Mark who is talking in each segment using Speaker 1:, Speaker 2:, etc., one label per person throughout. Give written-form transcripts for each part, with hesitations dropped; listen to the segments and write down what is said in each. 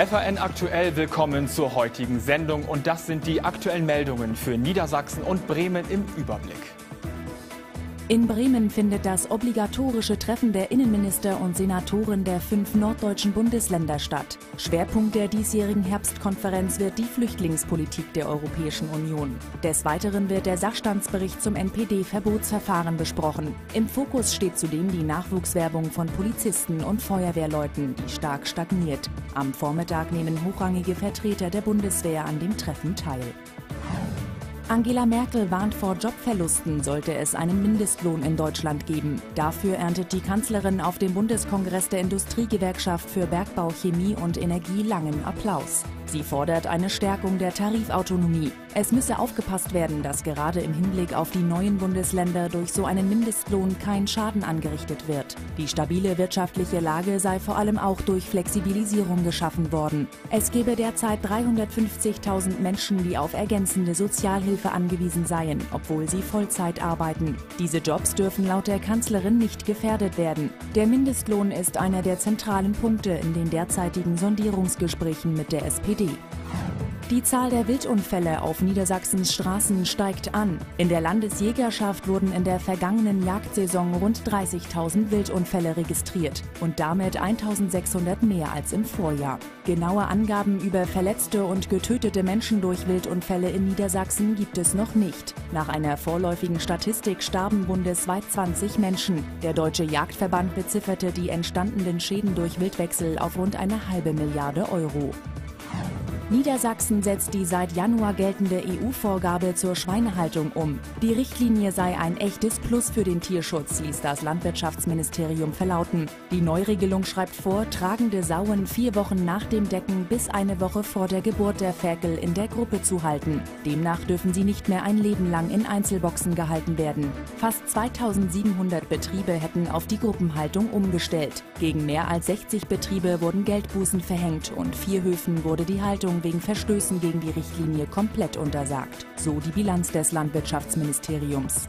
Speaker 1: FAN aktuell, willkommen zur heutigen Sendung und das sind die aktuellen Meldungen für Niedersachsen und Bremen im Überblick.
Speaker 2: In Bremen findet das obligatorische Treffen der Innenminister und Senatoren der 5 norddeutschen Bundesländer statt. Schwerpunkt der diesjährigen Herbstkonferenz wird die Flüchtlingspolitik der Europäischen Union. Des Weiteren wird der Sachstandsbericht zum NPD-Verbotsverfahren besprochen. Im Fokus steht zudem die Nachwuchswerbung von Polizisten und Feuerwehrleuten, die stark stagniert. Am Vormittag nehmen hochrangige Vertreter der Bundeswehr an dem Treffen teil. Angela Merkel warnt vor Jobverlusten, sollte es einen Mindestlohn in Deutschland geben. Dafür erntet die Kanzlerin auf dem Bundeskongress der Industriegewerkschaft für Bergbau, Chemie und Energie langen Applaus. Sie fordert eine Stärkung der Tarifautonomie. Es müsse aufgepasst werden, dass gerade im Hinblick auf die neuen Bundesländer durch so einen Mindestlohn kein Schaden angerichtet wird. Die stabile wirtschaftliche Lage sei vor allem auch durch Flexibilisierung geschaffen worden. Es gebe derzeit 350.000 Menschen, die auf ergänzende Sozialhilfe angewiesen seien, obwohl sie Vollzeit arbeiten. Diese Jobs dürfen laut der Kanzlerin nicht gefährdet werden. Der Mindestlohn ist einer der zentralen Punkte in den derzeitigen Sondierungsgesprächen mit der SPD. Die Zahl der Wildunfälle auf Niedersachsens Straßen steigt an. In der Landesjägerschaft wurden in der vergangenen Jagdsaison rund 30.000 Wildunfälle registriert und damit 1.600 mehr als im Vorjahr. Genaue Angaben über verletzte und getötete Menschen durch Wildunfälle in Niedersachsen gibt es noch nicht. Nach einer vorläufigen Statistik starben bundesweit 20 Menschen. Der Deutsche Jagdverband bezifferte die entstandenen Schäden durch Wildwechsel auf rund 1,5 Milliarde Euro. Niedersachsen setzt die seit Januar geltende EU-Vorgabe zur Schweinehaltung um. Die Richtlinie sei ein echtes Plus für den Tierschutz, ließ das Landwirtschaftsministerium verlauten. Die Neuregelung schreibt vor, tragende Sauen 4 Wochen nach dem Decken bis eine Woche vor der Geburt der Ferkel in der Gruppe zu halten. Demnach dürfen sie nicht mehr ein Leben lang in Einzelboxen gehalten werden. Fast 2700 Betriebe hätten auf die Gruppenhaltung umgestellt. Gegen mehr als 60 Betriebe wurden Geldbußen verhängt und 4 Höfen wurde die Haltung wegen Verstößen gegen die Richtlinie komplett untersagt. So die Bilanz des Landwirtschaftsministeriums.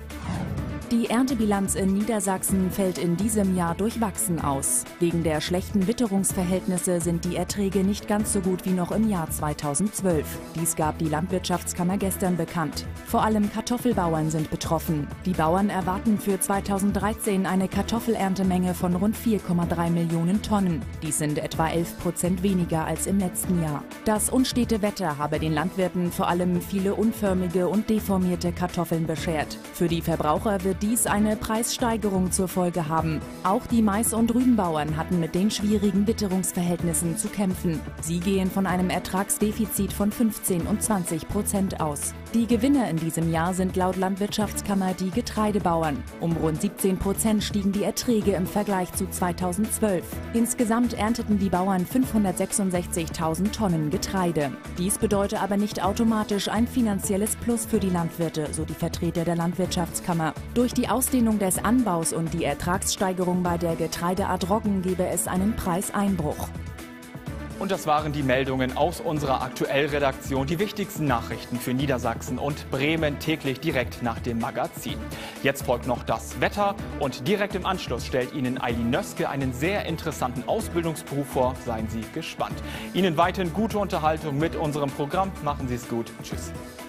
Speaker 2: Die Erntebilanz in Niedersachsen fällt in diesem Jahr durchwachsen aus. Wegen der schlechten Witterungsverhältnisse sind die Erträge nicht ganz so gut wie noch im Jahr 2012. Dies gab die Landwirtschaftskammer gestern bekannt. Vor allem Kartoffelbauern sind betroffen. Die Bauern erwarten für 2013 eine Kartoffelerntemenge von rund 4,3 Millionen Tonnen. Dies sind etwa 11% weniger als im letzten Jahr. Das unstete Wetter habe den Landwirten vor allem viele unförmige und deformierte Kartoffeln beschert. Für die Verbraucher wird dies eine Preissteigerung zur Folge haben. Auch die Mais- und Rübenbauern hatten mit den schwierigen Witterungsverhältnissen zu kämpfen. Sie gehen von einem Ertragsdefizit von 15 und 20% aus. Die Gewinner in diesem Jahr sind laut Landwirtschaftskammer die Getreidebauern. Um rund 17% stiegen die Erträge im Vergleich zu 2012. Insgesamt ernteten die Bauern 566.000 Tonnen Getreide. Dies bedeutet aber nicht automatisch ein finanzielles Plus für die Landwirte, so die Vertreter der Landwirtschaftskammer. Durch die Ausdehnung des Anbaus und die Ertragssteigerung bei der Getreideart Roggen gebe es einen Preiseinbruch.
Speaker 1: Und das waren die Meldungen aus unserer Aktuellredaktion, die wichtigsten Nachrichten für Niedersachsen und Bremen täglich direkt nach dem Magazin. Jetzt folgt noch das Wetter und direkt im Anschluss stellt Ihnen Eileen Nöske einen sehr interessanten Ausbildungsberuf vor. Seien Sie gespannt. Ihnen weiterhin gute Unterhaltung mit unserem Programm. Machen Sie es gut. Tschüss.